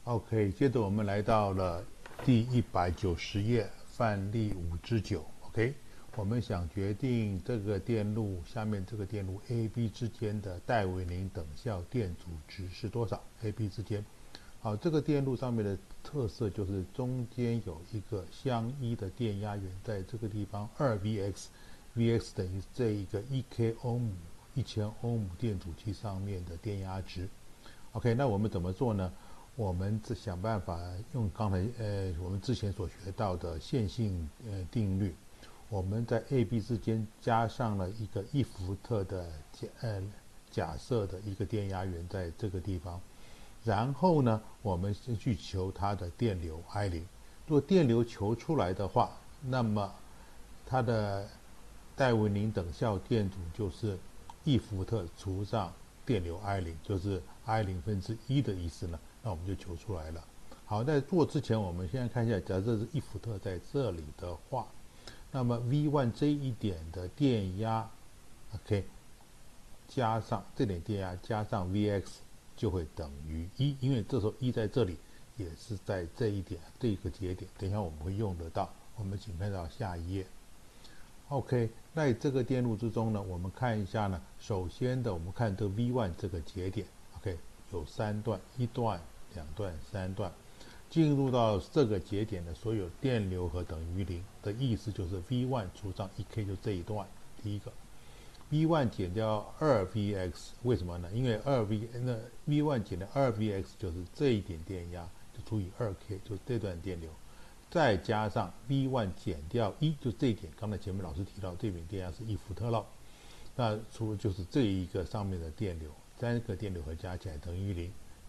OK，接着我们来到了第190页，范例5之9。OK，我们想决定这个电路下面这个电路 AB 之间的戴维宁等效电阻值是多少 ？AB 之间，好，这个电路上面的特色就是中间有一个相依的电压源，在这个地方2Vx，Vx 等于这一个1K 欧姆1000欧姆电阻器上面的电压值。OK， 那我们怎么做呢？我们想办法用刚才我们之前所学到的线性定律，我们在 AB 之间加上了一个1伏特的假设的一个电压源在这个地方，然后呢，我们去求它的电流 I0。如果电流求出来的话，那么它的戴维宁等效电阻就是1伏特除上电流 I0，就是I0/1的意思呢，那我们就求出来了。好，在做之前，我们先看一下，假设是1伏特在这里的话，那么 V1 这一点的电压 ，OK， 加上这点电压加上 Vx 就会等于1，因为这时候1在这里也是在这一点这个节点，等一下我们会用得到。我们请看到下一页。OK， 在这个电路之中呢，我们看一下呢。首先的，我们看这 V1 这个节点 ，OK， 有3段，1段、2段、3段。进入到这个节点的所有电流和等于0的意思就是 V1 除上 1K 就这一段。第一个 ，V1 减掉2Vx， 为什么呢？因为V1 减掉2Vx 就是这一点电压，就除以2K， 就这段电流。再加上 V1 减掉1，就这一点，刚才前面老师提到这点电压是1伏特了，那除了就是这一个上面的电流，3个电流和加起来等于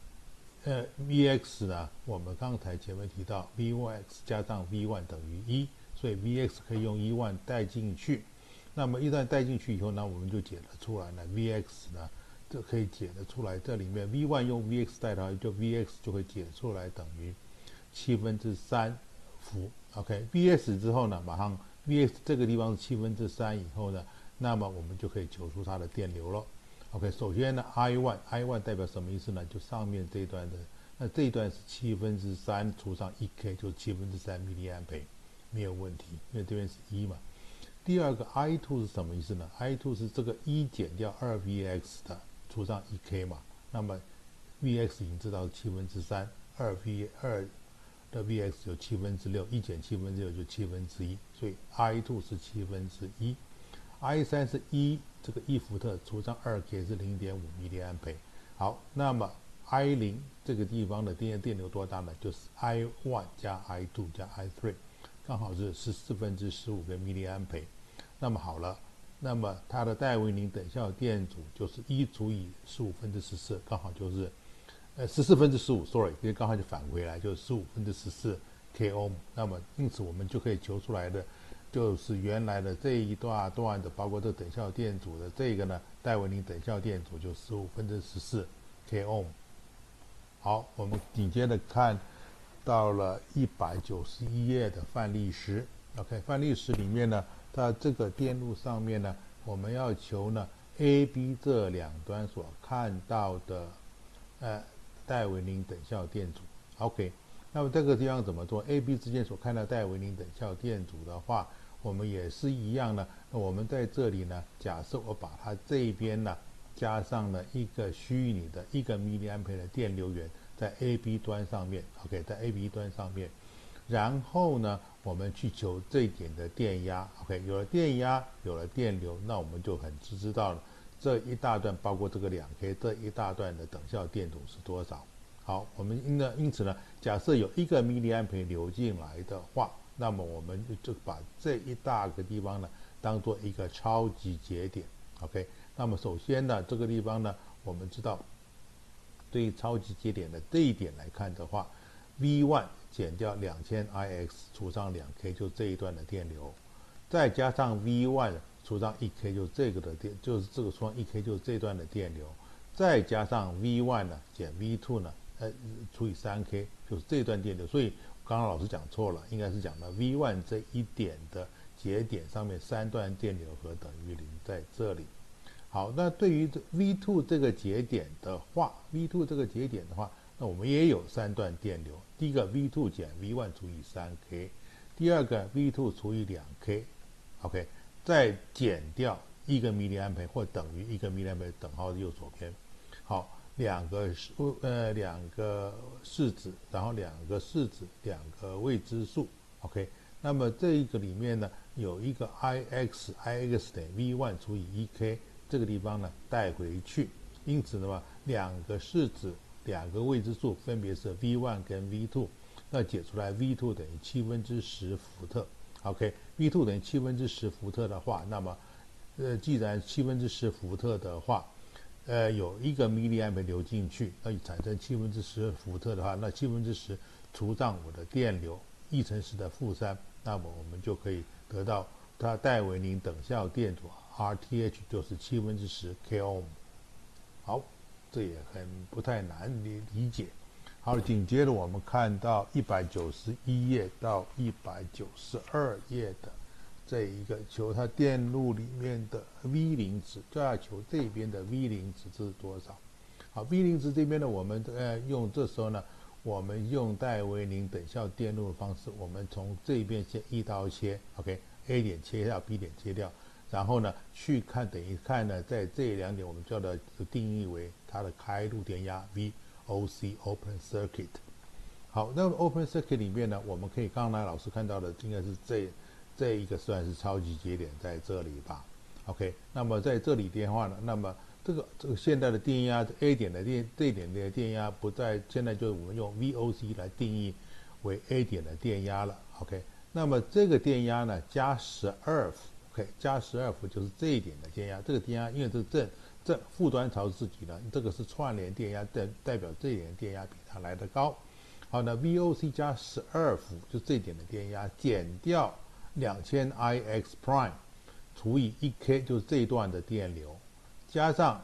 0。Vx 呢，我们刚才前面提到 Vx 加上 V1 等于1，所以 Vx 可以用1万带进去。那么一旦带进去以后呢，我们就解得出来了。Vx 呢，这可以解得出来，这里面 V1 用 Vx 代它，就 Vx 就会解出来等于3/7伏。OK，Vs 之后呢，马上 Vx 这个地方是3/7以后呢，那么我们就可以求出它的电流了。OK， 首先呢 ，I1 代表什么意思呢？就上面这一段的，那这一段是3/7除上1K， 就3/7 mA，没有问题，因为这边是1嘛。第二个 I2 是什么意思呢？ I2 是这个1减掉2Vx 的除上1K 嘛，那么 Vx 已经知道是3/7，2的 Vx 有6/7， 1减6/7就1/7，所以 I2 是1/7。I3 是1，这个1伏特除上2K 是0.5 mA。好，那么 I0 这个地方的电流多大呢？就是 I1 加 I2 加 I3， 刚好是14/15个 mA。那么好了，那么它的戴维宁等效电阻就是1除以15/14，刚好就是14/15 因为刚好就返回来，就是15/14 K 欧姆。那么因此我们就可以求出来的，就是原来的这一段的，包括这等效电阻的这个呢，戴维宁等效电阻就15/14 K 欧姆。好，我们紧接着看到了191页的范例10。OK， 范例10里面呢，它这个电路上面呢，我们要求呢 ，A、B 这两端所看到的戴维宁等效电阻。OK， 那么这个地方怎么做 ？A、B 之间所看到戴维宁等效电阻的话，我们也是一样的。那我们在这里呢，假设我把它这边呢加上了一个虚拟的1个 mA 的电流源在 A、B 端上面。OK， 在 A、B 端上面，然后呢，我们去求这一点的电压。OK， 有了电压，有了电流，那我们就很知道了。这一大段包括这个2K 这一大段的等效电阻是多少？好，我们因此呢，假设有1个 mA 流进来的话，那么我们就把这一大个地方呢当做一个超级节点。OK， 那么首先呢，这个地方呢，我们知道对于超级节点的这一点来看的话 ，V1 减掉2000Ix 除上2K 就这一段的电流，再加上 V1 除上1K 就这个的就是这个除上1K 就是这段的电流，再加上 V1 呢减 V2 呢，除以3K 就是这段电流。所以刚刚老师讲错了，应该是讲到 V1 这一点的节点上面3段电流和等于0在这里。好，那对于 V2 这个节点的话， 那我们也有3段电流，第一个 V2 减 V1 除以 3K， 第二个 V2 除以 2K，OK， 再减掉1个 mA 或等于1个 mA 等号的右左边。好，两个式子，然后2个式子，2个未知数 ，OK。那么这一个里面呢，有一个 ix 等于 v1 除以 1k， 这个地方呢带回去，因此呢2个式子，2个未知数分别是 v1 跟 v2， 那解出来 v2 等于10^10伏特 ，OK，v2 等于10^10伏特的话，那么既然10^10伏特的话，有1个 mA 流进去，那产生10^10伏特的话，那10^10除上我的电流1乘10的负3，那么我们就可以得到它戴维宁等效电阻 RTH 就是10^10 k ohm。好，这也很不太难理解。好，紧接着我们看到191页到192页的这一个求它电路里面的 V0 值，就要求这边的 V0 值是多少。好 ，V0 值这边呢，我们这时候呢，我们用戴维宁等效电路的方式，我们从这边先一刀切 ，OK，A 点切掉 ，B 点切掉，然后呢去看，等于看呢，在这2点我们叫的定义为它的开路电压 VOC Open Circuit。好，那么 Open Circuit 里面呢，我们可以刚才老师看到的应该是这一个算是超级节点在这里吧 ，OK。那么在这里的话呢，那么这个现在的电压 A 点的这点的电压不在，现在就我们用 VOC 来定义为 A 点的电压了 ，OK。那么这个电压呢加12伏 ，OK， 加12伏就是这一点的电压。这个电压因为这个正负端朝自己呢，这个是串联电压，代表这一点的电压比它来得高。好，那 VOC 加12伏就这一点的电压减掉2000 ix prime 除以 1k 就是这一段的电流，加上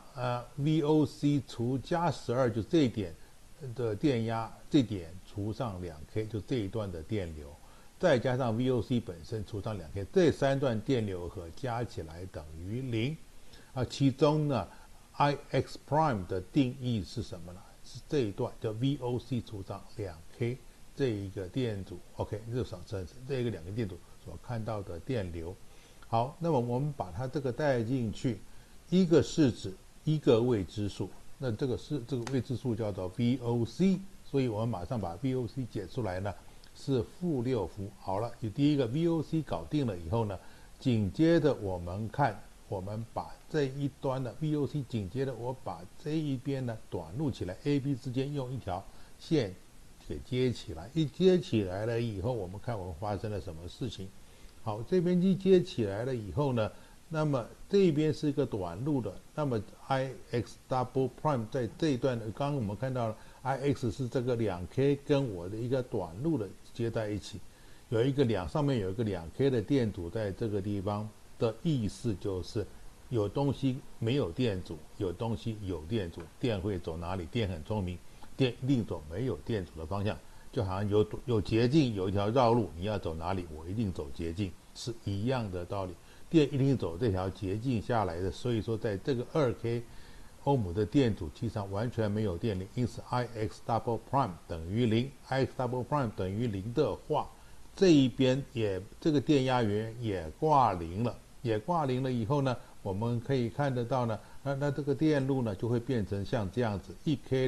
VOC 除加12就这一点的电压，这点除上 2k 就这一段的电流，再加上 VOC 本身除上 2k， 这3段电流和加起来等于0。其中呢 ix prime 的定义是什么呢？是这一段叫 VOC 除上 2k 这一个电阻 ，OK， 这一个2个电阻所看到的电流。好，那么我们把它这个带进去，一个式子一个未知数，那这个未知数叫做 VOC， 所以我们马上把 VOC 解出来呢是-6伏。好了，第一个 VOC 搞定了以后呢，紧接着我们把这一端的 VOC， 紧接着我把这一边呢短路起来 ，AB 之间用一条线给接起来，一接起来了以后，我们看我们发生了什么事情。好，这边一接起来了以后呢，那么这边是一个短路的，那么 IX double prime 在这一段，刚刚我们看到了 IX 是这个 2K 跟我的一个短路的接在一起，上面有一个 2K 的电阻在这个地方的意思就是有东西没有电阻，有东西有电阻，电会走哪里？电很聪明，电一定走没有电阻的方向。就好像有捷径，有一条绕路，你要走哪里，我一定走捷径，是一样的道理。电一定走这条捷径下来的，所以说在这个2K 欧姆的电阻器上完全没有电力，因此 IX double prime 等于0，IX double prime 等于0的话，这一边这个电压源也挂零了，以后呢，我们可以看得到呢，那这个电路呢就会变成像这样子，1K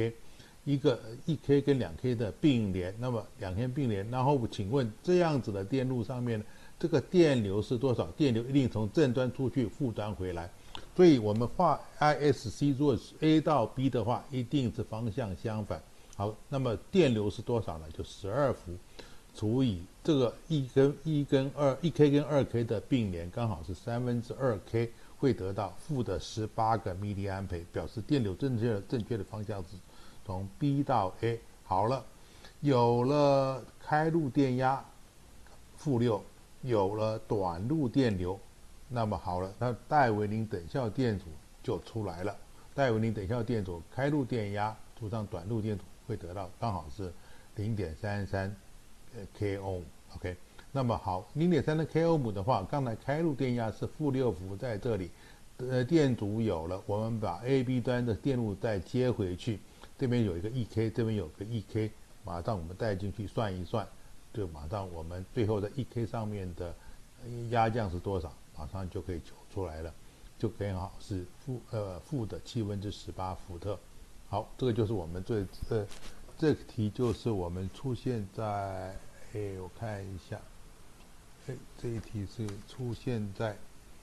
2K。1K 跟 2K 的并联，那么2K 并联，然后请问这样子的电路上面，这个电流是多少？电流一定从正端出去，负端回来，所以我们画 ISC 如果是 A 到 B 的话，一定是方向相反。好，那么电流是多少呢？就12伏除以这个1K 跟 2K 的并联，刚好是2/3K，会得到-18个 mA，表示电流正确的方向是从 B 到 A。 好了，有了开路电压-6，有了短路电流，那么好了，那戴维宁等效电阻就出来了。戴维宁等效电阻开路电压除上短路电阻会得到刚好是 0.33 k ohm。OK， 那么好 0.33 k ohm 的话，刚才开路电压是-6伏在这里，电阻有了，我们把 AB 端的电路再接回去。 这边有一个 1K， 这边有个 1K， 马上我们带进去算一算，就马上我们最后在 1K 上面的压降是多少，马上就可以求出来了，就刚好是负的18伏特。好，这个就是我们这个题就是我们出现在我看一下，这一题是出现在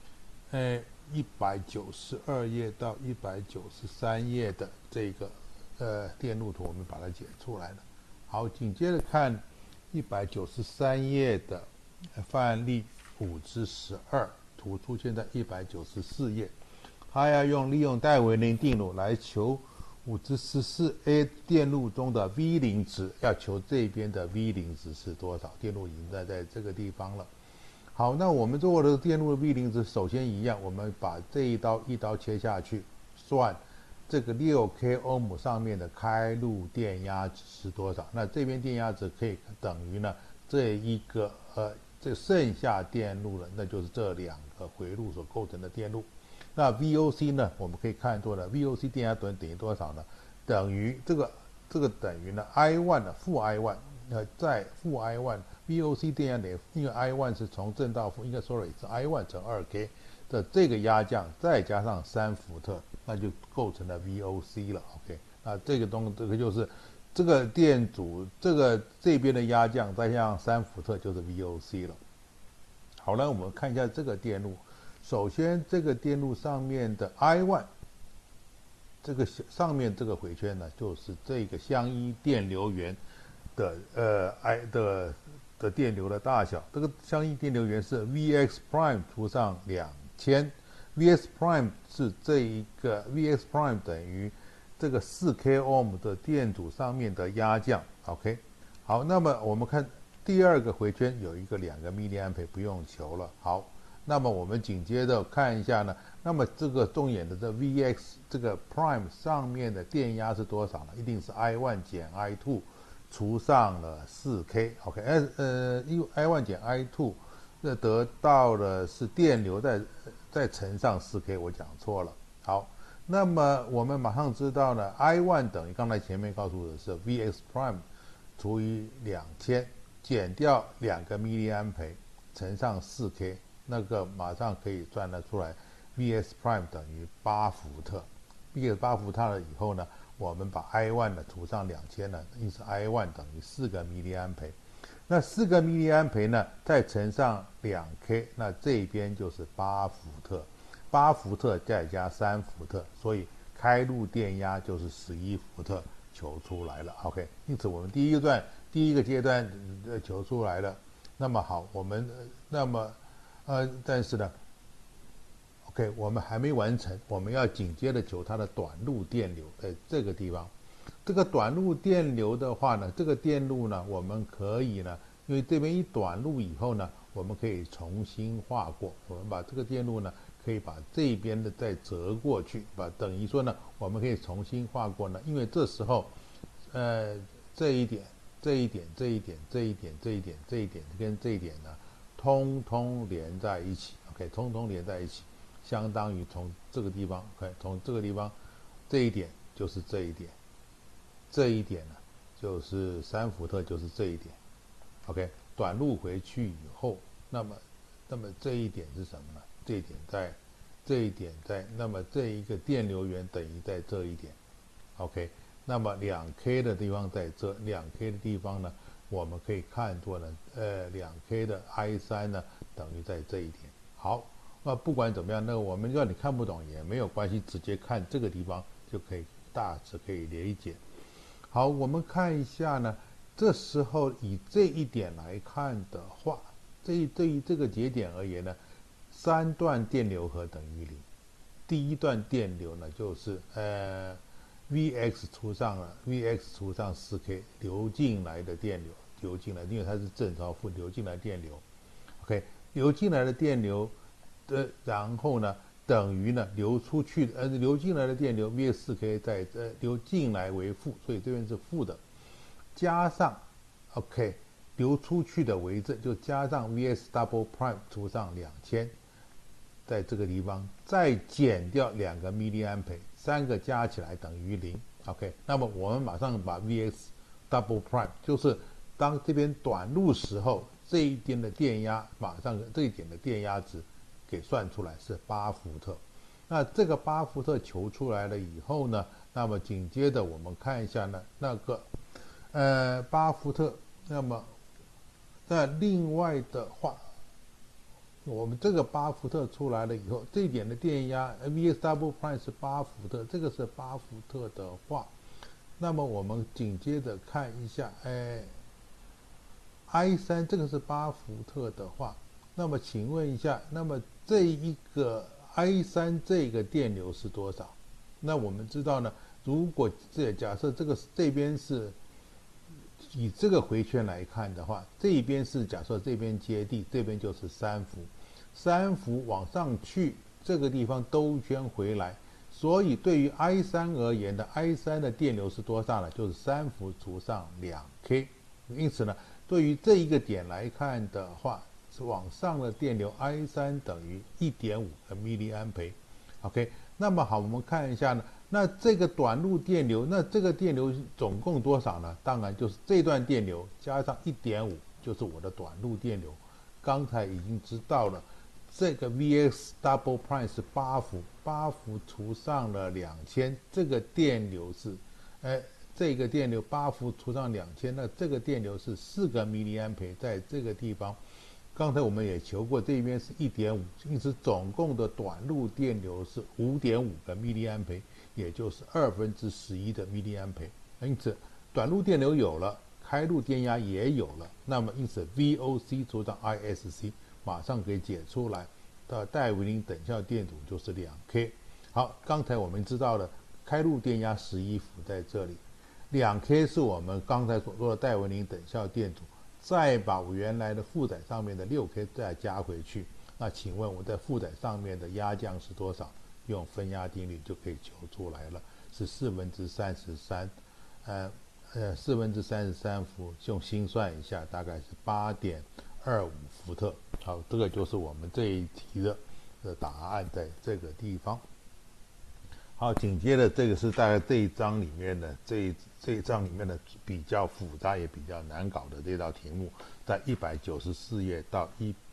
192页到193页的这个电路图，我们把它解出来了。好，紧接着看193页的范例5/12图，出现在194页，它要利用戴维宁定律来求5/14A 电路中的 V0 值，要求这边的 V0 值是多少？电路已经在这个地方了。好，那我们做的电路的 V0 值，首先一样，我们把这一刀切下去，算这个6K 欧姆上面的开路电压值是多少？那这边电压值可以等于呢这剩下电路了，那就是这两个回路所构成的电路。那 VOC 呢，我们可以看作呢 VOC 电压等于多少呢？等于这个等于呢 I1 的负 I1， 在负 I1 VOC 电压等于，因为 I1 是从正到负，应该是 I1 乘 2K 的这个压降，再加上3伏特，那就构成了 VOC 了。OK， 那这个就是这个电阻这边的压降，再加上3伏特就是 VOC 了。好了，我们看一下这个电路。首先，这个电路上面的 I1， 这个上面这个回圈呢，就是这个相依电流源的电流的大小。这个相依电流源是 Vx prime 除上2000，Vx prime 是这一个 Vx prime 等于这个4K ohm 的电阻上面的压降。OK， 好，那么我们看第二个回圈有一个2个 milliampere， 不用求了。好。那么我们紧接着看一下呢，那么这个重眼的这 Vx 这个 prime 上面的电压是多少呢？一定是 I1 减 I2 除上了 4K。OK， 因为 I1 减 I2 这得到的是电流再乘上 4K， 我讲错了。好，那么我们马上知道呢 ，I1 等于刚才前面告诉的是 Vx prime 除以2000减掉2个 milliampere 乘上 4K。那个马上可以算得出来 ，Vs prime 等于8伏特。Vs 8伏特了以后呢，我们把 I1 呢除上2000呢，因此 I1 等于4个 milliampere。那4个 milliampere 呢，再乘上2K， 那这边就是8伏特。8伏特再加3伏特，所以开路电压就是11伏特，求出来了。OK， 因此我们第一个阶段求出来了。那么好，我们但是呢 ，OK， 我们还没完成，我们要紧接着求它的短路电流，在这个地方。这个短路电流的话呢，这个电路呢，我们可以呢，因为这边一短路以后呢，我们可以重新画过，我们把这个电路呢，可以把这边的再折过去，等于说呢，我们可以重新画过呢，因为这时候，这一点跟这一点呢。通通连在一起 ，OK， 通通连在一起，相当于从这个地方 ，OK， 从这个地方，这一点就是这一点，这一点呢就是3伏特，就是这一点 ，OK， 短路回去以后，那么这一点是什么呢？这一点在，那么这一个电流源等于在这一点 ，OK， 那么2K 的地方在这，2K 的地方呢？我们可以看作呢，2K 的 I3 呢等于在这一点。好，那不管怎么样，那我们要你看不懂也没有关系，直接看这个地方就可以大致可以理解。好，我们看一下呢，这时候以这一点来看的话，对于这个节点而言呢，3段电流和等于0。第一段电流呢就是Vx 除上 4K 流进来的电流。因为它是正朝负流进来电流 ，OK， 流进来的电流然后呢等于呢流出去流进来的电流 Vx4K 在流进来为负，所以这边是负的，加上 OK 流出去的为正，就加上 Vx double prime 除上2000，在这个地方再减掉2个 milliampere， 3个加起来等于0， OK， 那么我们马上把 Vx double prime， 就是当这边短路时候，这一点的电压马上这一点的电压值给算出来是8伏特。那这个8伏特求出来了以后呢，那么紧接着我们看一下呢，那个8伏特，那么那另外的话，我们这个8伏特出来了以后，这一点的电压 Vx double prime 是8伏特，这个是8伏特的话，那么我们紧接着看一下，I3 这个是8伏特的话，那么请问一下，那么这一个 I3 这个电流是多少？那我们知道呢，如果假设这边是以这个回圈来看的话，这一边是假设这边接地，这边就是3伏，3伏往上去，这个地方兜圈回来，所以对于 I3 而言的 I3 的电流是多少呢？就是3伏除上 2K， 因此呢，对于这一个点来看的话，是往上的电流 I3 等于 1.5 个 mA。OK， 那么好，我们看一下呢，那这个短路电流，那这个电流总共多少呢？当然就是这段电流加上 1.5， 就是我的短路电流。刚才已经知道了，这个 Vx double prime 是8伏，8伏除上了2000，这个电流是，这个电流8伏除上2000，那这个电流是4个 mA， 在这个地方。刚才我们也求过，这边是 1.5， 因此总共的短路电流是 5.5 个 mA， 也就是11/2的 mA。因此短路电流有了，开路电压也有了，那么因此 VOC 除上 ISC 马上给解出来的戴维宁等效电阻就是 2K。 好，刚才我们知道了开路电压11伏在这里， 2K 是我们刚才所说的戴维宁等效电阻，再把我原来的负载上面的 6K 再加回去，那请问我在负载上面的压降是多少？用分压定律就可以求出来了，是33/4，伏，用心算一下，大概是8.25伏特。好，这个就是我们这一题的答案，在这个地方。好，紧接着这个是大概这一章里面的这一章里面的比较复杂也比较难搞的这道题目，在194页到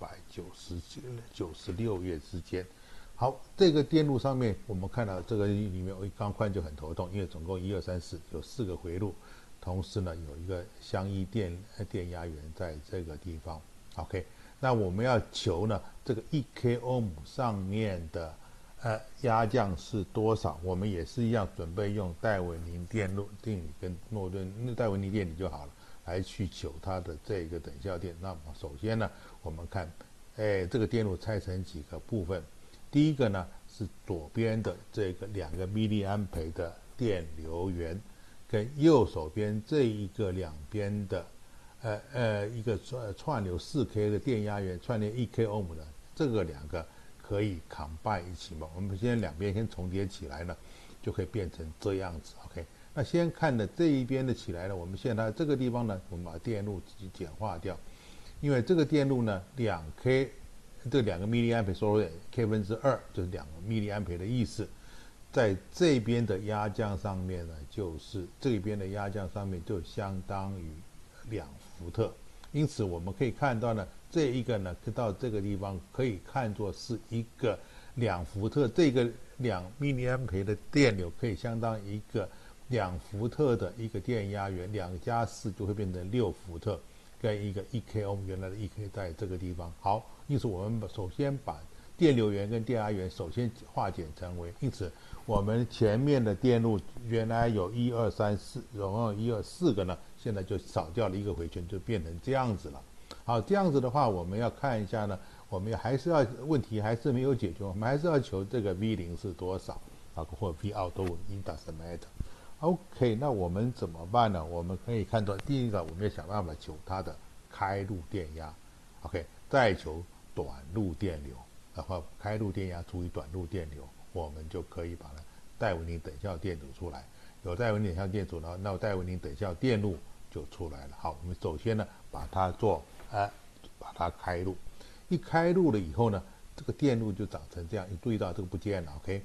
196页之间。好，这个电路上面我们看到这个里面钢宽就很头痛，因为总共1、2、3、4有4个回路，同时呢有一个相依电压源在这个地方。OK， 那我们要求呢这个1K 欧姆上面的压降是多少？我们也是一样，准备用戴维宁电路定理跟诺顿戴维宁电理就好了，来去求它的这个等效电。那么首先呢，我们看，这个电路拆成几个部分。第一个呢是左边的这个2个 mA 的电流源，跟右手边这一个两边的一个串流 4K 的电压源，串联 1K 欧姆的，这个两个可以 combine 一起嘛？我们先两边先重叠起来呢，就可以变成这样子。OK， 那先看的这一边的起来呢，我们现在这个地方呢，我们把电路简化掉，因为这个电路呢2K。这2个 mA 说 K2， 就是2个 mA 的意思，在这边的压降上面呢，就是这边的压降上面就相当于2伏特，因此我们可以看到呢，这一个呢到这个地方可以看作是一个2伏特，这个2 mA 的电流可以相当于一个2伏特的一个电压源，2加4就会变成6伏特。跟一个 1K 欧姆原来的 1K 在这个地方。好，因此我们首先把电流源跟电压源首先化简成为，因此我们前面的电路原来有1、2、3、4，总共有1、2、4个呢，现在就少掉了一个回圈，就变成这样子了。好，这样子的话，我们要看一下呢，我们还是要问题还是没有解决，我们还是要求这个 V0是多少啊，或 V out 都应当是 matter。OK， 那我们怎么办呢？我们可以看到，第一个，我们要想办法求它的开路电压 ，OK， 再求短路电流，然后开路电压除以短路电流，我们就可以把它戴维宁等效电阻出来。有戴维宁等效电阻呢，那戴维宁等效电路就出来了。好，我们首先呢，把它把它开路，一开路了以后呢，这个电路就长成这样。你注意到这个不见了 ，OK？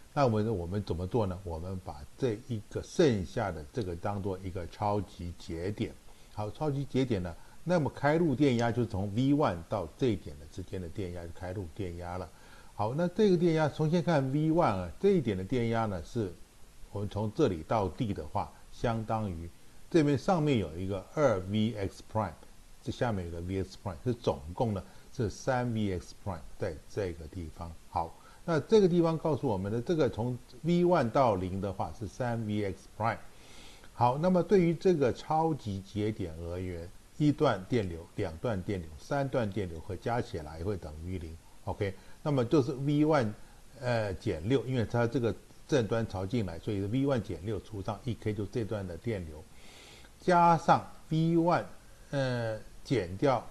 那我们怎么做呢？我们把这一个剩下的这个当做一个超级节点。好，超级节点呢，那么开路电压就是从 V1 到这一点的之间的电压，就开路电压了。好，那这个电压重新看 V1 啊，这一点的电压呢，是我们从这里到地的话，相当于这边上面有一个2Vx prime， 这下面有个 Vx prime， 是总共呢是3Vx prime 在这个地方。好。那这个地方告诉我们的，这个从 V1 到0的话是 3Vx prime。好，那么对于这个超级节点而言，一段电流、两段电流、三段电流和加起来会等于0。OK， 那么就是 V1 减6，因为它这个正端朝进来，所以 V1 减6除上 1K 就这段的电流，加上 V1 减掉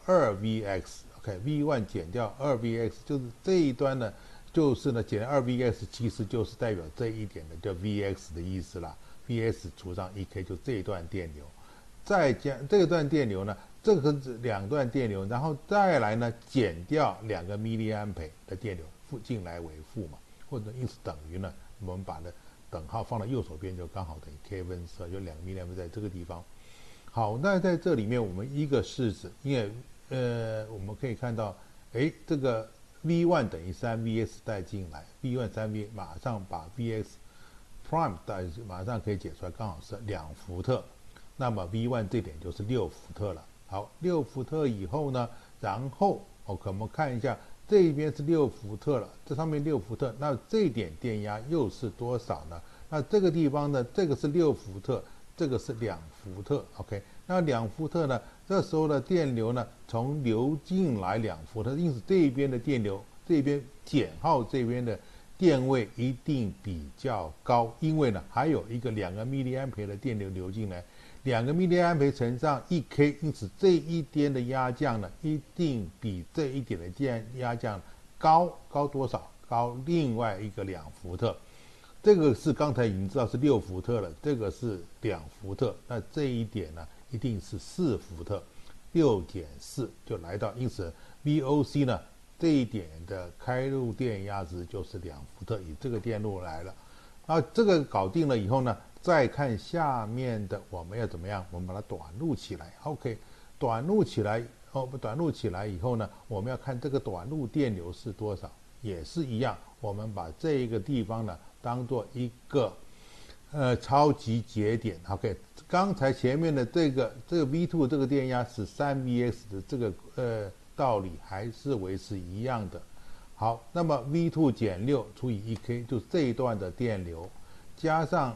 2Vx。OK，V1 减掉 2Vx 就是这一端呢。就是呢，减 2Vx 其实就是代表这一点的叫 Vx 的意思啦。Vx 除上 1K 就这一段电流，再加这段电流呢，这个是两段电流，然后再来呢减掉2个 mA 的电流进来为负嘛，或者因此等于呢，我们把呢等号放到右手边就刚好等于 K 分之2，就2个 mA 在这个地方。好，那在这里面我们一个式子，因为我们可以看到，这个。V1 等于 3Vx 带进来 ，V1 3V 马上把 Vx prime 带，马上可以解出来，刚好是2伏特。那么 V1 这点就是6伏特了。好，6伏特以后呢，然后我们看一下这一边是6伏特了，这上面6伏特，那这一点电压又是多少呢？那这个地方呢，这个是6伏特，这个是2伏特。OK， 那2伏特呢？这时候的电流呢，从流进来2伏特，因此这一边的电流，这边减号这边的电位一定比较高，因为呢还有一个2个 mA 的电流流进来，2个 mA 乘上1K， 因此这一边的压降呢，一定比这一点的电压降高多少？高另外一个2伏特。这个是刚才已经知道是6伏特了，这个是2伏特，那这一点呢？一定是4伏特，6减4就来到，因此 VOC 呢这一点的开路电压值就是2伏特，以这个电路来了。啊，这个搞定了以后呢，再看下面的我们要怎么样？我们把它短路起来。OK， 短路起来短路起来以后呢，我们要看这个短路电流是多少，也是一样，我们把这一个地方呢当做一个超级节点。OK。刚才前面的这个 V2 这个电压是 3Vx 的这个道理还是维持一样的。好，那么 V2 减6除以 1K 就是这一段的电流，加上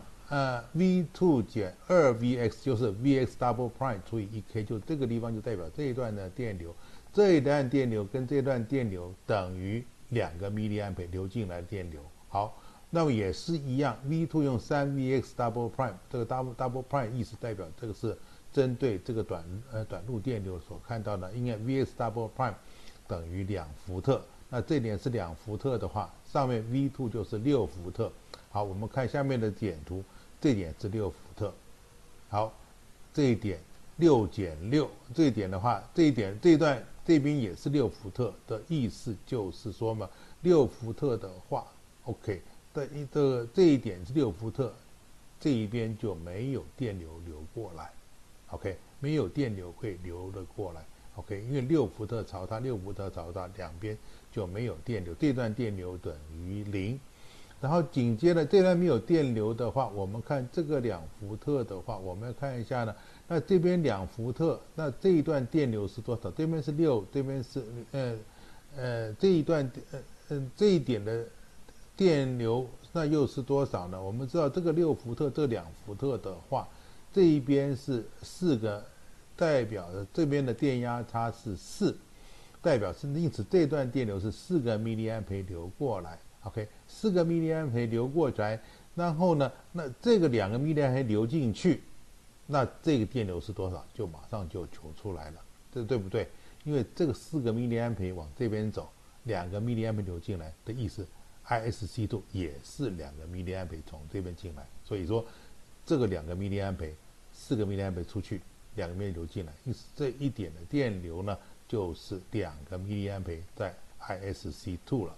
V2 减 2Vx 就是 Vx double prime 除以 1K， 就这个地方就代表这一段的电流，这一段电流跟这段电流等于2个 mA 流进来的电流。好。那么也是一样 ，V2 用 3Vx double prime， 这个 double prime 意思代表这个是针对这个短路电流所看到的，因为 Vx double prime 等于2伏特，那这点是2伏特的话，上面 V2 就是6伏特。好，我们看下面的点图，这点是6伏特。好，这一点6减6，这一点的话，这一段这边也是6伏特的意思，就是说嘛，6伏特的话 ，OK。这一点是6伏特，这一边就没有电流流过来 ，OK， 没有电流会流了过来 ，OK， 因为6伏特朝它，6伏特朝它，两边就没有电流，这段电流等于0。然后紧接着这段没有电流的话，我们看这个2伏特的话，我们要看一下呢，那这边2伏特，那这一段电流是多少？这边是6，这边是这一段这一点的。电流那又是多少呢？我们知道这个6伏特，这2伏特的话，这一边是4个，代表的这边的电压差是4，代表是因此这段电流是4个 mA 流过来。OK，4个 mA 流过来，然后呢，那这个2个 mA 流进去，那这个电流是多少？就马上就求出来了，这对不对？因为这个4个 mA 往这边走，2个 mA 流进来的意思。ISC2 也是2个 mA 从这边进来，所以说这个2个 mA 4个 mA 出去，2个 mA 流进来，因此这一点的电流呢就是2个 mA 在 ISC2 了。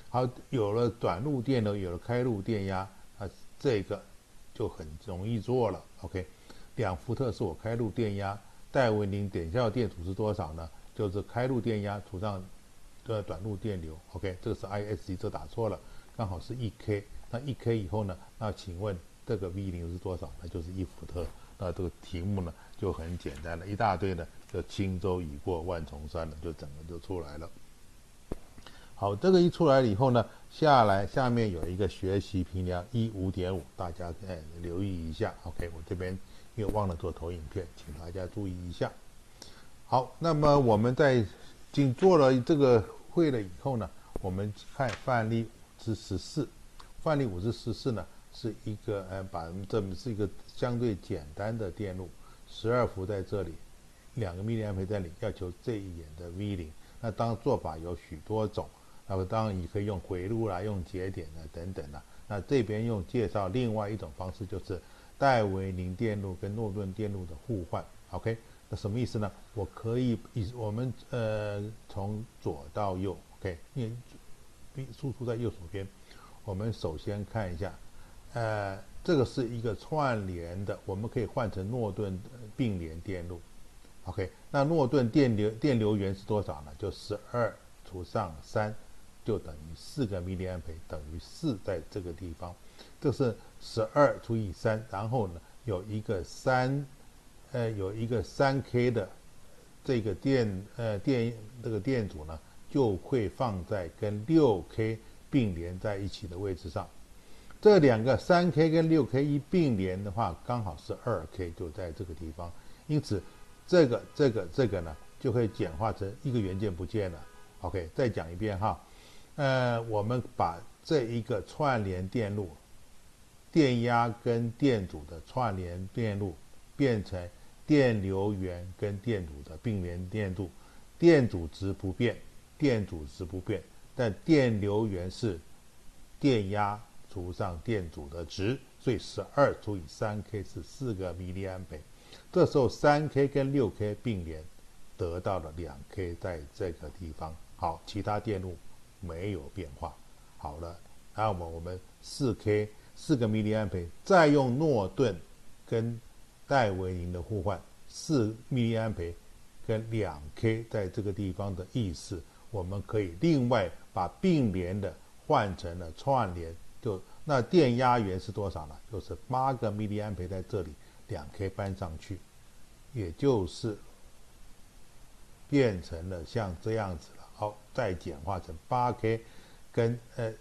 好，有了短路电流，有了开路电压，这个就很容易做了。OK， 2伏特是我开路电压，戴维宁点效电阻是多少呢？就是开路电压除上短路电流。OK， 这个是 ISC， 这打错了，刚好是1K。那1K 以后呢？那请问这个 V0 是多少？那就是1伏特。那这个题目呢就很简单了，一大堆呢，就轻舟已过万重山了，就整个就出来了。好，这个一出来了以后呢，下面有一个学习评量 E5.5， 大家留意一下。OK， 我这边又忘了做投影片，请大家注意一下。好，那么我们在做了这个会了以后呢，我们看范例5之14。范例5之14呢是一个这是一个相对简单的电路，12伏在这里，2个 mA 在这里，要求这一点的 V0。那当然做法有许多种。那么当然也可以用回路啦，用节点啦等等啦。那这边用介绍另外一种方式，就是戴维宁电路跟诺顿电路的互换。OK， 那什么意思呢？我可以我们从左到右 ，OK， 因为输出在右手边，我们首先看一下，这个是一个串联的，我们可以换成诺顿并联电路。OK， 那诺顿电流源是多少呢？就12除上3。就等于4个 mA， 等于4在这个地方，这是12除以3，然后呢有一个3K 的这个这个电阻呢，就会放在跟6K 并联在一起的位置上。这两个3K 跟6K 一并联的话，刚好是2K， 就在这个地方。因此，这个呢，就可以简化成一个元件不见了。OK， 再讲一遍哈。我们把这一个串联电路，电压跟电阻的串联电路，变成电流源跟电阻的并联电路，电阻值不变，但电流源是电压除上电阻的值，所以12除以3K 是4个 mA。这时候3K 跟6K 并联，得到了2K 在这个地方。好，其他电路没有变化。好了，那我们4K 4个 mA， 再用诺顿跟戴维宁的互换，4 mA 跟2K 在这个地方的意思，我们可以另外把并联的换成了串联，那电压源是多少呢？就是8个 mA 在这里，2K 搬上去，也就是变成了像这样子了。好，再简化成8K 跟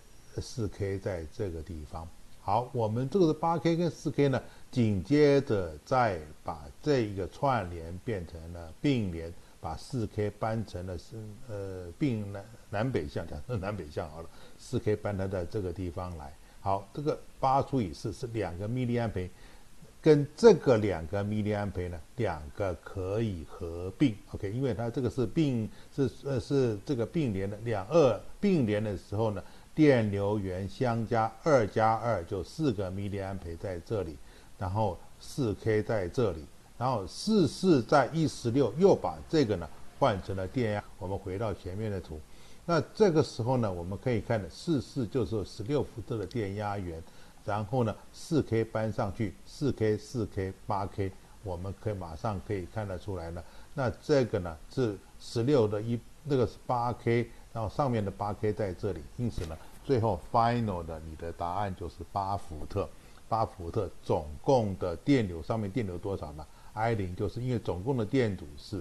4K 在这个地方。好，我们这个是8K 跟4K 呢，紧接着再把这一个串联变成了并联，把4K 搬成了南北向，讲南北向好了，4K 搬它在这个地方来。好，这个8除以4是2个 mA，跟这个2个 mA 呢，两个可以合并 ，OK， 因为它这个是是这个并联的，2并联的时候呢，电流源相加2加2就4个 mA 在这里，然后4K 在这里，然后44在16又把这个呢换成了电压。我们回到前面的图，那这个时候呢，我们可以看的44就是16伏特的电压源。然后呢，4K 搬上去，4K、4K、8K， 我们马上可以看得出来了。那这个呢是16的那个是8K， 然后上面的8K 在这里，因此呢，最后 final 的你的答案就是8伏特。8伏特总共的电流，上面电流多少呢 ？I0 就是因为总共的电阻是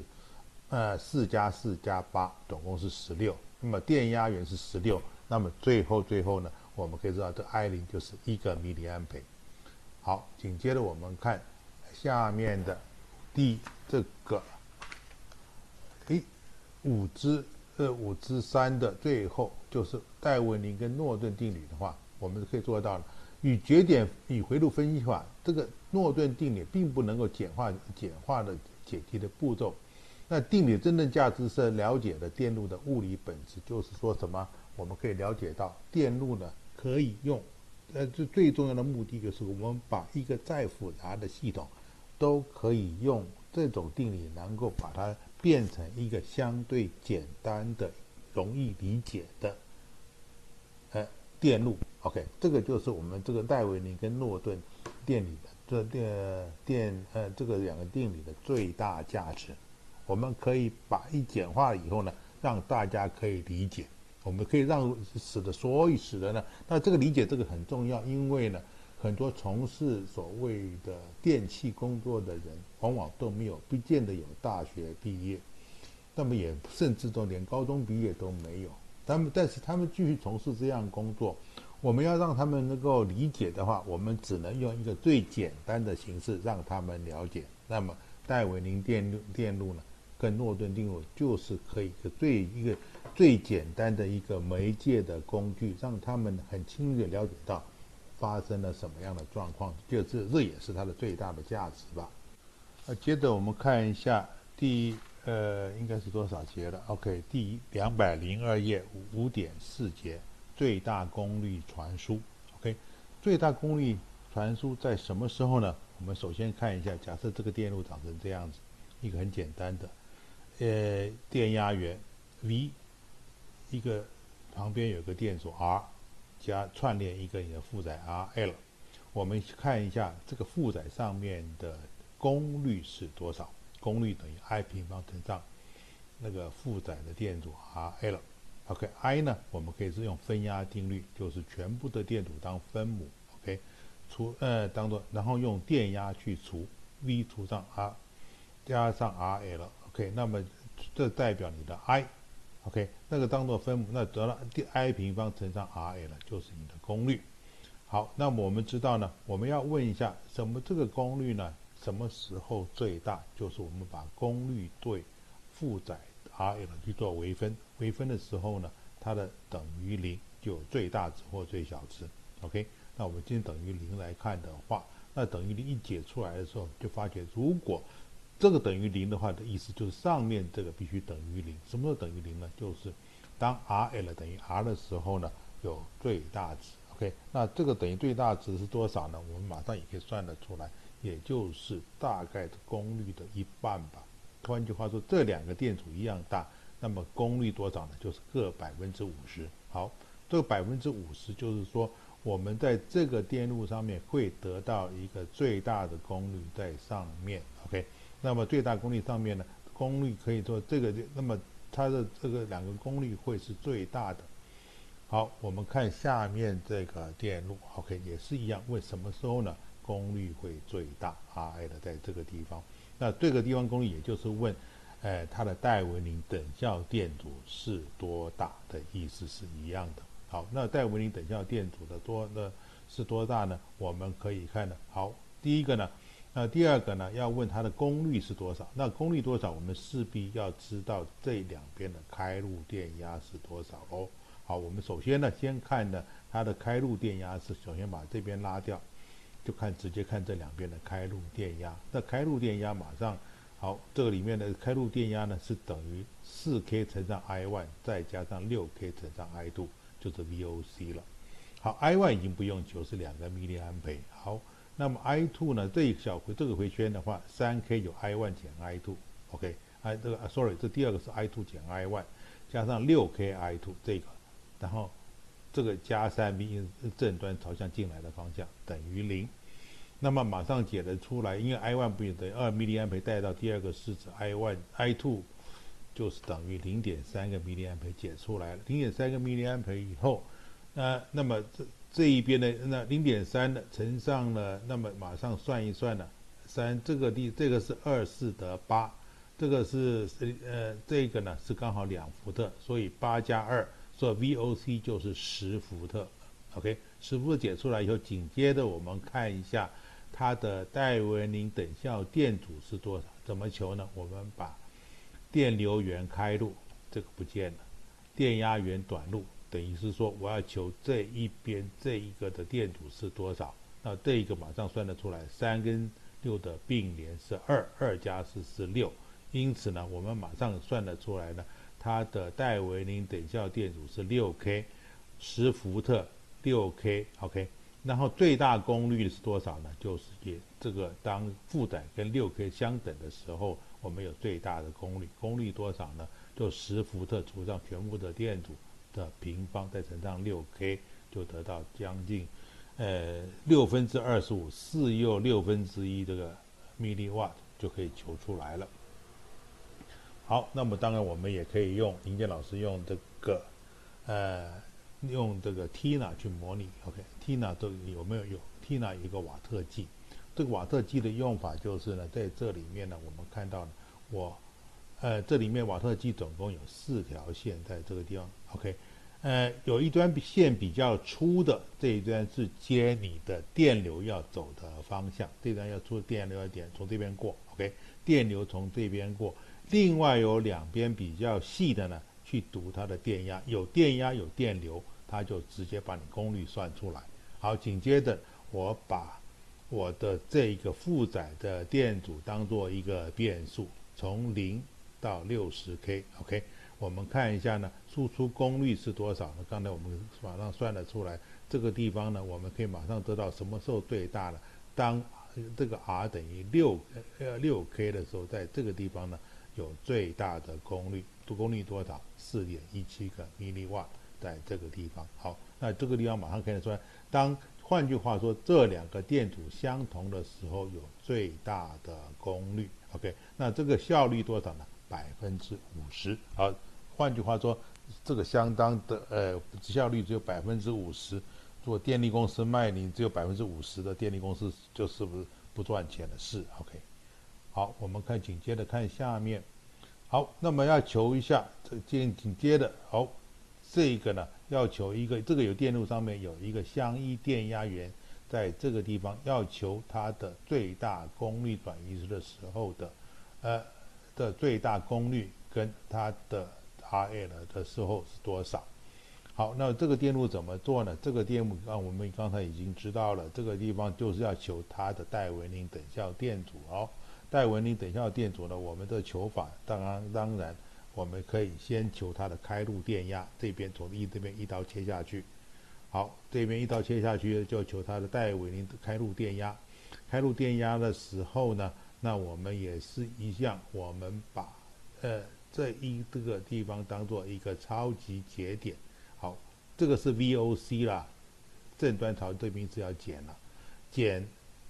4加4加8，总共是16，那么电压源是16，那么最后呢，我们可以知道这 I0 就是1个 mA。好，紧接着我们看下面的这个5之3的最后就是戴维宁跟诺顿定理的话，我们可以做到了。与回路分析法，这个诺顿定理并不能够简化的解题的步骤。那定理真正价值是了解的电路的物理本质，就是说什么？我们可以了解到电路呢可以用，最重要的目的就是我们把一个再复杂的系统，都可以用这种定理能够把它变成一个相对简单的、容易理解的电路。OK， 这个就是我们这个戴维宁跟诺顿电理的这个两个定理的最大价值。我们可以把简化了以后呢，让大家可以理解。我们可以使得呢，那这个理解这个很重要，因为呢，很多从事所谓的电气工作的人，往往都不见得有大学毕业，那么也甚至都连高中毕业都没有。但是他们继续从事这样工作，我们要让他们能够理解的话，我们只能用一个最简单的形式让他们了解。那么戴维宁电路呢，跟诺顿定律就是可以一个最简单的一个媒介的工具，让他们很轻易的了解到发生了什么样的状况，这也是它的最大的价值吧。接着我们看一下应该是多少节了 ？OK， 第202页5.4节，最大功率传输。OK， 最大功率传输在什么时候呢？我们首先看一下，假设这个电路长成这样子，一个很简单的，电压源 V， 一个旁边有个电阻 R， 加串联一个你的负载 RL。我们看一下这个负载上面的功率是多少？功率等于 I 平方乘上那个负载的电阻 RL。OK，I 呢，我们可以是用分压定律，就是全部的电阻当分母 ，OK， 当做，然后用电压去除 V 除上 R 加上 RL，OK， 那么这代表你的 I，OK， 那个当做分母，那得了 I 平方乘上 RL 就是你的功率。好，那么我们知道呢，我们要问一下，这个功率呢，什么时候最大？就是我们把功率对负载 RL 去做微分，微分的时候呢，它的等于0就有最大值或最小值。OK， 那我们今天等于0来看的话，那等于0一解出来的时候，就发觉如果这个等于0的话的意思就是上面这个必须等于0。什么时候等于0呢？就是当 RL 等于 R 的时候呢，有最大值。OK， 那这个等于最大值是多少呢？我们马上也可以算得出来，也就是大概的功率的1半吧。换句话说，这两个电阻一样大，那么功率多少呢？就是各50%。好，这个50%就是说，我们在这个电路上面会得到一个最大的功率在上面。OK， 那么最大功率上面呢，功率可以做这个，那么它的这个两个功率会是最大的。好，我们看下面这个电路 ，OK， 也是一样，问什么时候呢？功率会最大 ，RL 在这个地方。那这个地方功率也就是问，它的戴维宁等效电阻是多大的意思是一样的。好，那戴维宁等效电阻是多大呢？我们可以看的。好，第一个呢，那第二个呢，要问它的功率是多少。那功率多少，我们势必要知道这两边的开路电压是多少哦。好，我们首先呢，先看呢它的开路电压是，首先把这边拉掉，就直接看这两边的开路电压。那开路电压马上，好，这个里面的开路电压呢是等于4K 乘上 I1 再加上6K 乘上 I2， 就是 VOC 了。好 ，I1 已经不用求，是2个mA。好，那么 I2 呢，这个回圈的话，3K 有 I1 减 I2，OK， sorry， 这第二个是 I2 减 I1 加上6K I2 这个。然后这个加3V 正端朝向进来的方向等于0，那么马上解得出来，因为 I1 不等于2 mA带到第二个式子 I2 就是等于0.3个mA解出来了，0.3个mA以后，那么这一边的那0.3的乘上了，那么马上算一算了，3这个是24得8，这个是这个呢是刚好2伏特，所以8加2。所以 VOC 就是10伏特 ，OK， 10伏特解出来以后，紧接着我们看一下它的戴维宁等效电阻是多少？怎么求呢？我们把电流源开路这个不见了，电压源短路，等于是说我要求这一边这一个的电阻是多少？那这一个马上算得出来，3跟6的并联是2，2加4是6，因此呢，我们马上算得出来呢。它的戴维宁等效电阻是6K， 10伏特 6K，OK， 然后最大功率是多少呢？就是这个当负载跟6K 相等的时候，我们有最大的功率，功率多少呢？就10伏特除上全部的电阻的平方，再乘上6K， 就得到将近6/25，4又1/6这个 milliwatt 就可以求出来了。好，那么当然我们也可以用林健老师用这个用这个 Tina 去模拟 ，OK，Tina 都有没有Tina 有一个瓦特计，这个瓦特计的用法就是呢，在这里面呢，我们看到呢，这里面瓦特计总共有4条线在这个地方 ，OK，有一端线比较粗的，这一端是接你的电流要走的方向，这一端要出电流要从这边过 ，OK， 电流从这边过，另外有两边比较细的呢，去读它的电压，有电压有电流，它就直接把你功率算出来。好，紧接着我把我的这个负载的电阻当做一个变数，从0到60K，OK，我们看一下呢，输出功率是多少呢？刚才我们马上算得出来，这个地方呢，我们可以马上得到什么时候最大呢？当这个 R 等于6K 的时候，在这个地方呢，有最大的功率，功率多少？4.17个 milliwatt， 在这个地方。好，那这个地方马上看得出来，换句话说，这两个电阻相同的时候，有最大的功率。OK， 那这个效率多少呢？50%。好，换句话说，这个相当的效率只有50%。如果电力公司卖你只有50%的电力公司，就是不赚钱的事。OK， 好，我们紧接着看下面。好，那么要求一下，紧接着好，这个呢要求一个，这个有电路上面有一个相依电压源，在这个地方要求它的最大功率转移的时候的最大功率跟它的 RL 的时候是多少？好，那这个电路怎么做呢？这个电路我们刚才已经知道了，这个地方就是要求它的戴维宁等效电阻。戴维宁等效电阻呢，我们的求法当然我们可以先求它的开路电压，这边从这边一刀切下去。好，这边一刀切下去就求它的戴维宁开路电压。开路电压的时候呢，那我们也是一样，我们把这个地方当做一个超级节点。好，这个是 VOC 啦，正端朝这边是要减了，减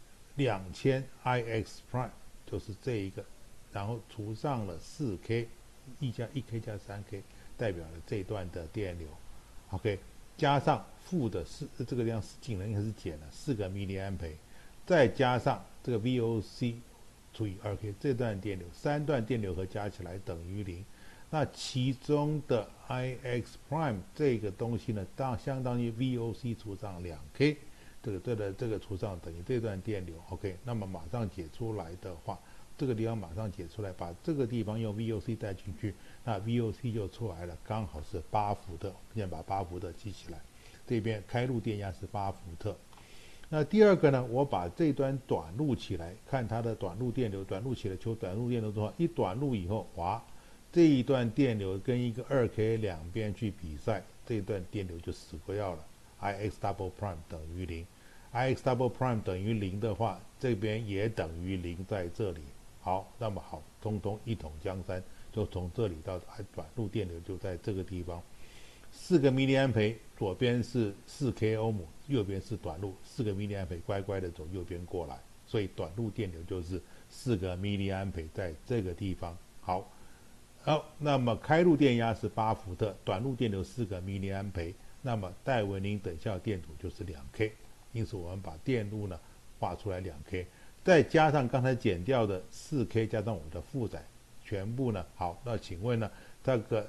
2000 IX prime 就是这一个，然后除上了4K， 1K 加 3K 代表了这段的电流 ，OK， 加上负的这个量竟然应该是减了4个 milliampere， 再加上这个 VOC 除以 2K 这段电流，3段电流和加起来等于0。那其中的 IX prime 这个东西呢，相当于 VOC 除上2K， 这个除上等于这段电流 ，OK， 那么马上解出来的话，这个地方马上解出来，把这个地方用 VOC 带进去，那 VOC 就出来了，刚好是8伏特。先把8伏特记起来，这边开路电压是8伏特。那第二个呢，我把这端短路起来，看它的短路电流，短路起来求短路电流多少？一短路以后，哇！这一段电流跟一个2K 两边去比赛，这一段电流就死不要了。IX double prime 等于0，IX double prime 等于0的话，这边也等于0在这里。好，那么好，通通一统江山，就从这里到短路电流就在这个地方。4个 milliampere， 左边是4K 欧姆，右边是短路，4个 milliampere 乖乖的走右边过来，所以短路电流就是4个 milliampere 在这个地方。好。好，那么开路电压是8伏特，短路电流4个 milliampere， 那么戴维宁等效电阻就是 2K， 因此我们把电路呢画出来 2K， 再加上刚才减掉的 4K 加上我们的负载，全部呢好，那请问呢这个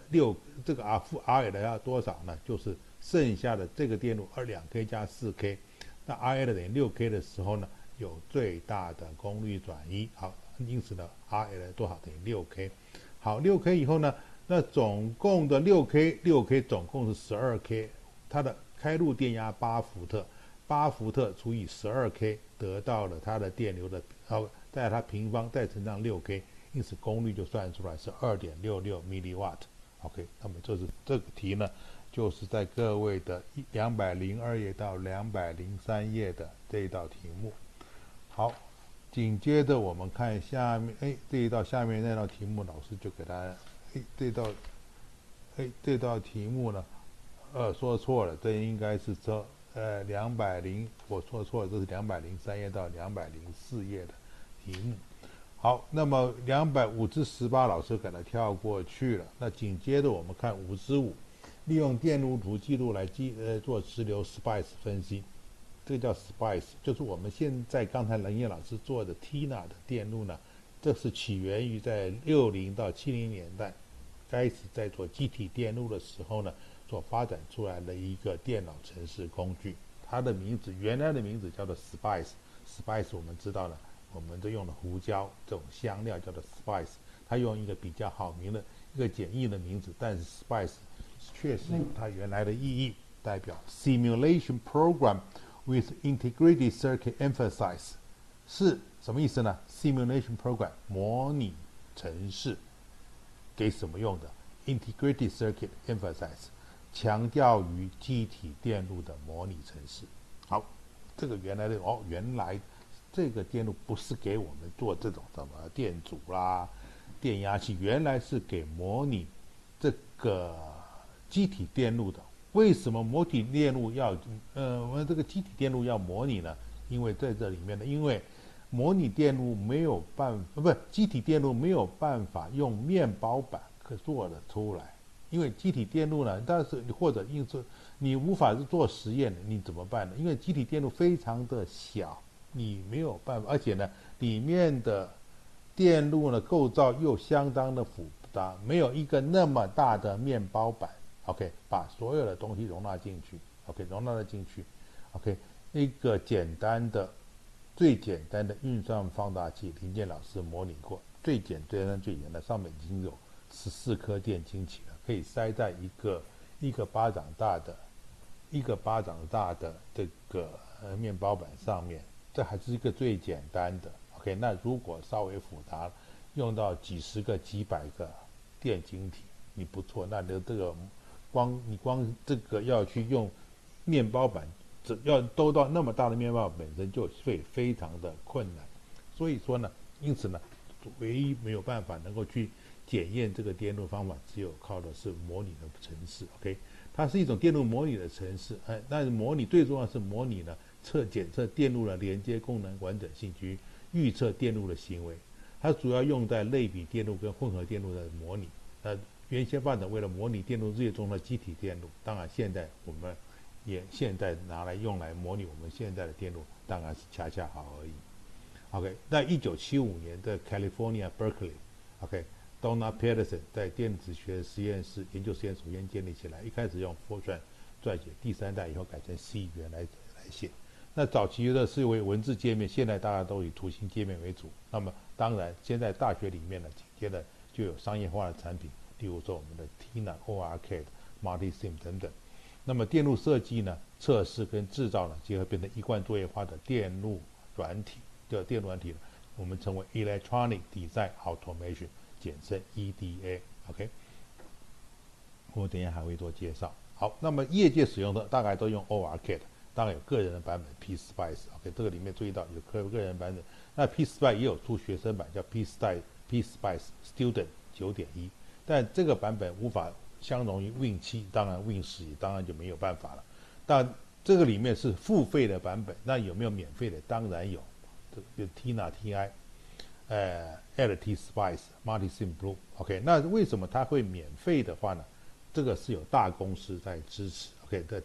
RL 要多少呢？就是剩下的这个电路2K 加 4K， 那 RL 等于 6K 的时候呢，有最大的功率转移。好，因此呢 RL 多少等于 6K。好，6K 以后呢，那总共的6K 总共是 12K， 它的开路电压8伏特，8伏特除以 12K 得到了它的电流的，再它平方再乘上 6K， 因此功率就算出来是 2.66 milliwatt。OK， 那么这个题呢，就是在各位的202页到203页的这一道题目。好。紧接着我们看下面，这一道下面那道题目，老师就给他，这道题目呢， 说错了，这应该是说200，我说错了，这是203页到204页的题目。好，那么205至18老师给它跳过去了。那紧接着我们看5之5，利用电路图记录来做直流 SPICE 分析，这个叫 SPICE， 就是我们现在刚才冷燕老师做的 TINA 的电路呢，这是起源于在60到70年代开始在做机体电路的时候呢，所发展出来的一个电脑程式工具。它的名字原来的名字叫做 SPICE，SPICE 我们知道了。我们都用了胡椒这种香料叫做 spice， 它用一个比较好名的一个简易的名字，但是 spice 确实有它原来的意义，代表 simulation program with integrated circuit emphasize 是什么意思呢？ simulation program 模拟程式给什么用的？ integrated circuit emphasize 强调于机体电路的模拟程式。好，这个原来这个电路不是给我们做这种什么电阻啦、电压器，原来是给模拟这个机体电路的。为什么模拟电路我们这个机体电路要模拟呢？因为在这里面呢，因为模拟电路没有办法，不是机体电路没有办法用面包板可做得出来，因为机体电路呢，但是或者因此你无法做实验，你怎么办呢？因为机体电路非常的小。你没有办法，而且呢，里面的电路呢构造又相当的复杂，没有一个那么大的面包板 ，OK， 把所有的东西容纳进去 ，OK， 容纳了进去 ，OK， 一个最简单的运算放大器，林健老师模拟过，最简单，上面已经有14颗电晶体了，可以塞在一个巴掌大的这个面包板上面。这还是一个最简单的 ，OK。那如果稍微复杂，用到几十个、几百个电晶体，你不错。那你这个光这个要去用面包板，要兜到那么大的面包板本身就会非常的困难。所以说呢，因此呢，唯一没有办法能够去检验这个电路方法，只有靠的是模拟的程式 ，OK。它是一种电路模拟的程式，但是模拟最重要是模拟呢。检测电路的连接功能完整性及预测电路的行为，它主要用在类比电路跟混合电路的模拟。原先发展为了模拟电路日夜中的机体电路，当然我们也现在拿来用来模拟我们现在的电路，当然是恰恰好而已。OK， 在1975年的 California Berkeley，OK，Donna Peterson 在电子学研究实验首先建立起来，一开始用 Fortran 撰写，第3代以后改成 C 语言来写。那早期的是为文字界面，现在大家都以图形界面为主。那么当然，现在大学里面呢，紧接着就有商业化的产品，例如说我们的 TINA、ORCAD、MultiSim 等等。那么电路设计呢、测试跟制造呢，结合变成一贯作业化的电路软体，我们称为 Electronic Design Automation， 简称 EDA。OK， 我们等一下还会做介绍。好，那么业界使用的大概都用 ORCAD。当然有个人的版本 PSpice，OK， 这个里面注意到有个人版本。那 PSpice 也有出学生版，叫 PSpice Student 9.1，但这个版本无法相容于 Win7，当然 Win10当然就没有办法了。但这个里面是付费的版本，那有没有免费的？当然有，有 TINA、TI、LT Spice、MultiSim Blue，OK， 那为什么它会免费的话呢？这个是有大公司在支持 ，OK， 的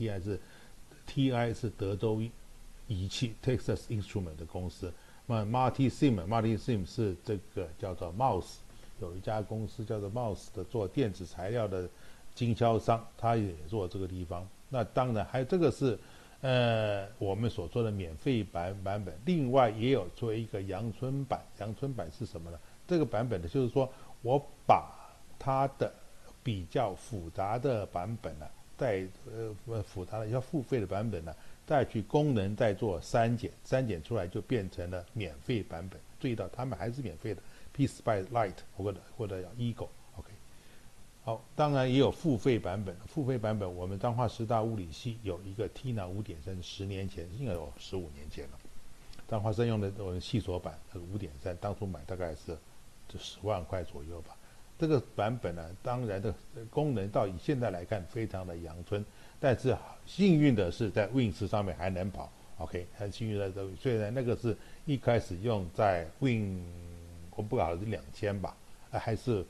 TI 是德州仪器 Texas Instrument 的公司，那 MultiSim 是这个叫做 Mouse， 有一家公司叫做 Mouse 的做电子材料的经销商，他也做这个地方。那当然还有这个是我们所说的免费版本，另外也有做一个阳春版。阳春版是什么呢？这个版本呢，就是说我把它的比较复杂的版本呢，复杂的要付费的版本呢，再去功能再做删减出来就变成了免费版本。注意到他们还是免费的 ，PSpice Lite 或者叫 Eagle，OK。好，当然也有付费版本。付费版本，我们彰化师大物理系有一个 TINA 5.3，10年前应该有15年前了。彰化生用的我们系所版5.3，当初买大概是10万块左右吧。 这个版本呢，当然的功能到以现在来看非常的阳春，但是幸运的是在 Win10上面还能跑。OK， 很幸运的，虽然那个是一开始用在 Win， 我不搞是2000吧，还是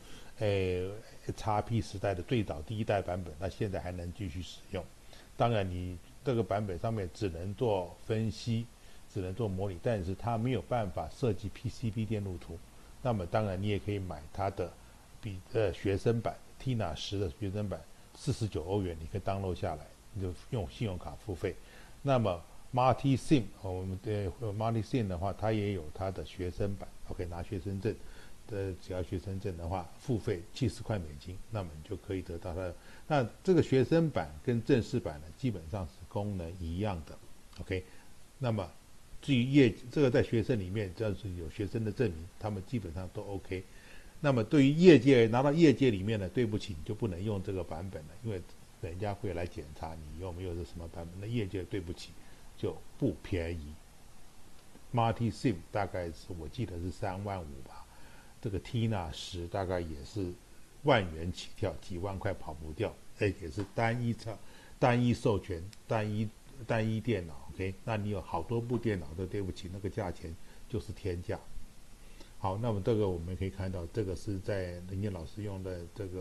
XP 时代的最早第一代版本，那现在还能继续使用。当然，你这个版本上面只能做分析，只能做模拟，但是它没有办法设计 PCB 电路图。那么当然你也可以买它的学生版 Tina 10的学生版，49欧元，你可以 download 下来，你就用信用卡付费。那么 Multisim 我们的Multisim 的话，它也有它的学生版 ，OK， 拿学生证只要学生证的话，付费$70，那么你就可以得到它的。那这个学生版跟正式版呢，基本上是功能一样的 ，OK。那么至于这个在学生里面，只要是有学生的证明，他们基本上都 OK。那么对于业界拿到业界里面呢，对不起，你就不能用这个版本了，因为人家会来检查你有没有这什么版本。那业界对不起，就不便宜。Multisim 大概是我记得是3万5吧，这个 Tina 10大概也是10000起跳，几万块跑不掉。也是单一授权，单一电脑 ，OK， 那你有好多部电脑都对不起，那个价钱就是天价。好，那么这个我们可以看到，这个是在林健老师用的这个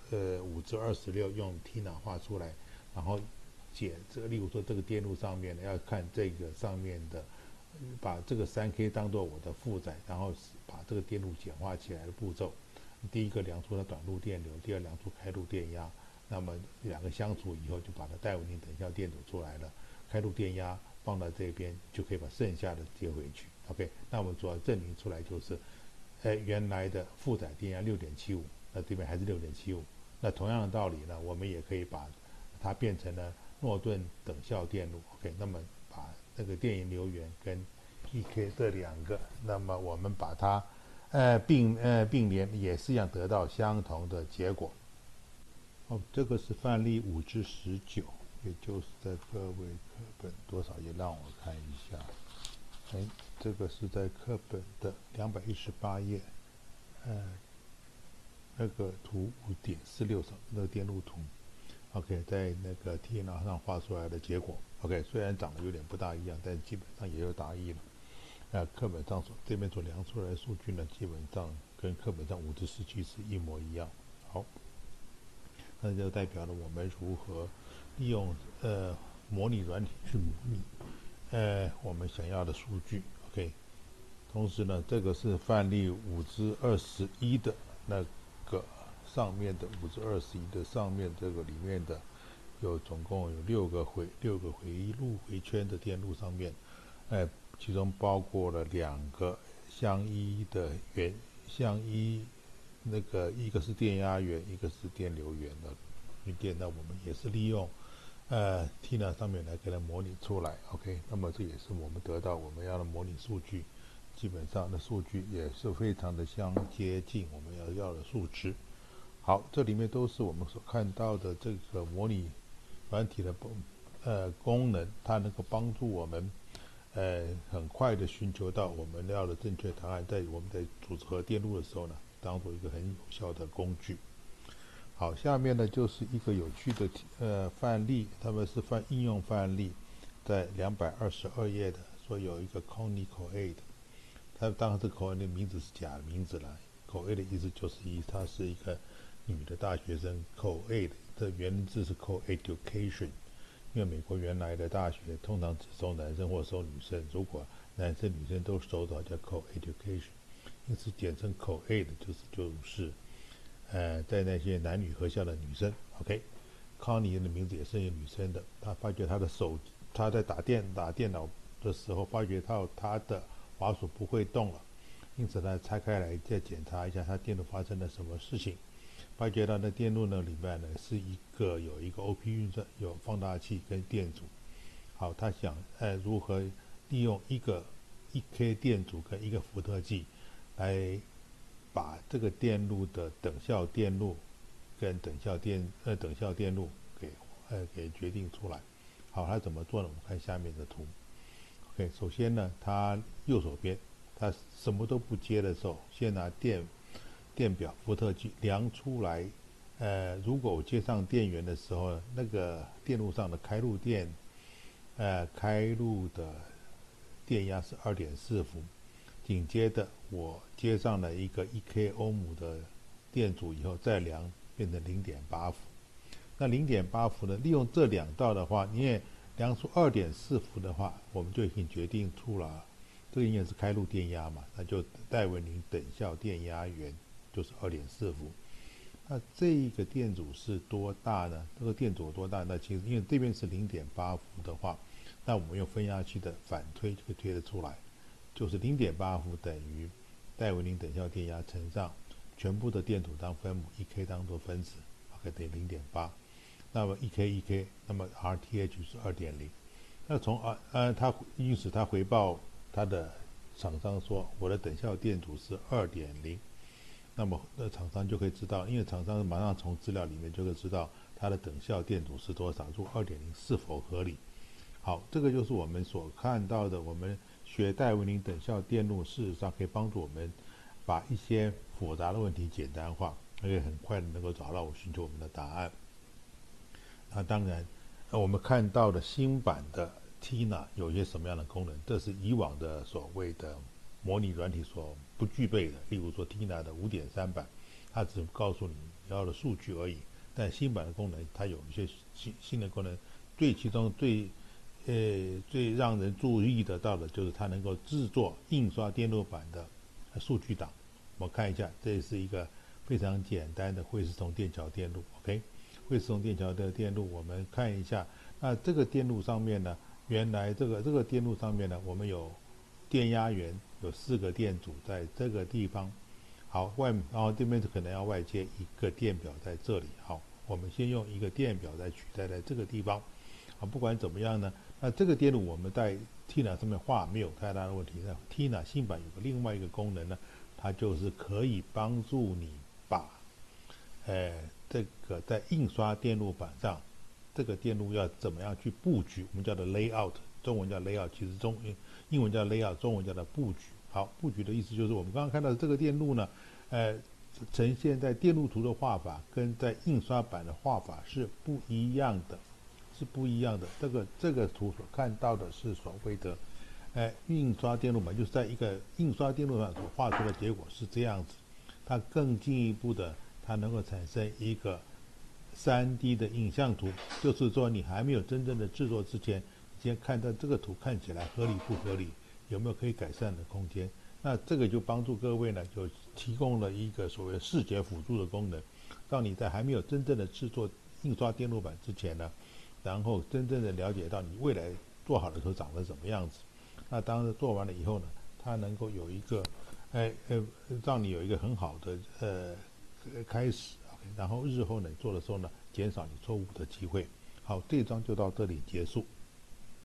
5×26用 Tina 画出来，然后解这个，例如说这个电路上面呢，要看这个上面的，把这个3K 当做我的负载，然后把这个电路简化起来的步骤。第一个量出了短路电流，第二量出开路电压，那么两个相除以后，就把它带稳定等效电阻出来了，开路电压放到这边，就可以把剩下的接回去。OK， 那我们主要证明出来就是，原来的负载电压6.75，那这边还是6.75。那同样的道理呢，我们也可以把它变成了诺顿等效电路。OK， 那么把那个电引流源跟 PK 这两个，那么我们把它并联，也是一样得到相同的结果。这个是范例5×19，也就是在各位课本多少页，让我看一下。这个是在课本的218页，那个图5.46上那个电路图 ，OK， 在那个电脑上画出来的结果 ，OK， 虽然长得有点不大一样，但基本上也有答意了。课本上这边所量出来的数据呢，基本上跟课本上5×17是一模一样。好，那就代表了我们如何利用模拟软体去模拟我们想要的数据。OK， 同时呢，这个是范例5×21的那个上面的5×21的上面这个里面的总共有6个回路回圈的电路上面，其中包括了2个相依那个一个是电压源，一个是电流源的电，那我们也是利用Tina 上面来给它模拟出来 ，OK， 那么这也是我们得到我们要的模拟数据，基本上的数据也是非常的相接近我们要的数值。好，这里面都是我们所看到的这个模拟软体的功能，它能够帮助我们很快的寻求到我们要的正确答案，在我们在组合电路的时候呢，当做一个很有效的工具。好，下面呢就是一个有趣的范例，他们是应用范例，在222页的，说有一个 Connie Coade， 他当然这 Coade 的名字是假的名字了。Coade 的意思就是她是一个女的大学生。Coade 的原字是 Co-education， 因为美国原来的大学通常只收男生或收女生，如果男生女生都收的话叫 Co-education， 因此简称 Coade 就是在那些男女合校的女生 ，OK， 康妮的名字也是一个女生的。她发觉她在打电脑的时候，发觉到她的滑鼠不会动了，因此她拆开来再检查一下她电路发生了什么事情，发觉到那电路呢里面呢是有一个 OP 运算，有放大器跟电阻。好，她想如何利用一 K 电阻跟一个伏特剂来把这个电路的等效电路跟等效电路给决定出来。好，它怎么做呢？我们看下面的图。OK， 首先呢，它右手边它什么都不接的时候，先拿电表伏特计量出来，如果我接上电源的时候，那个电路上的开路的电压是2.4伏，紧接着我接上了一个1K 欧姆的电阻以后再量变成0.8伏。那0.8伏呢，利用这两道的话，因为量出2.4伏的话，我们就已经决定出了这个应该是开路电压嘛，那就戴维宁等效电压源就是2.4伏。那这一个电阻是多大呢？这个电阻有多大？那其实因为这边是0.8伏的话，那我们用分压器的反推就可以推得出来，就是0.8伏等于戴维宁等效电压乘上全部的电阻当分母，1K 当做分子 ，OK 等于0.8。那么1K，那么 RTH 是2.0。那从因此他回报他的厂商说，我的等效电阻是2.0。那么厂商就可以知道，因为厂商马上从资料里面就可以知道它的等效电阻是多少，如果2.0是否合理。好，这个就是我们所看到的，我们学戴维宁等效电路，事实上可以帮助我们把一些复杂的问题简单化，而且很快的能够找到我寻求我们的答案。那当然，我们看到的新版的 Tina 有些什么样的功能？这是以往的所谓的模拟软体所不具备的。例如说 Tina 的5.3版，它只告诉你要的数据而已。但新版的功能，它有一些新的功能，其中最让人注意得到的就是它能够制作印刷电路板的数据档。我们看一下，这是一个非常简单的惠斯通电桥电路 ，OK。惠斯通电桥的电路，我们看一下。那这个电路上面呢，原来这个电路上面呢，我们有电压源，有4个电阻在这个地方。好，然后这边可能要外接一个电表在这里。好，我们先用一个电表来取代在这个地方。好，不管怎么样呢，那这个电路我们在 Tina 上面画没有太大的问题。那 Tina 新版有个另外一个功能呢，它就是可以帮助你把这个在印刷电路板上，这个电路要怎么样去布局，我们叫做 layout， 中文叫 layout， 其实英文叫 layout， 中文叫做布局。好，布局的意思就是我们刚刚看到的这个电路呢，呈现在电路图的画法跟在印刷版的画法是不一样的，这个图所看到的是所谓的印刷电路板，就是在一个印刷电路上所画出的结果是这样子。它更进一步的，它能够产生一个3D 的影像图，就是说你还没有真正的制作之前，先看到这个图看起来合理不合理，有没有可以改善的空间。那这个就帮助各位呢，就提供了一个所谓视觉辅助的功能，让你在还没有真正的制作印刷电路板之前呢，然后真正的了解到你未来做好的时候长得什么样子。那当然做完了以后呢，它能够有一个让你有一个很好的开始，然后日后呢做的时候呢，减少你错误的机会。好，这一章就到这里结束。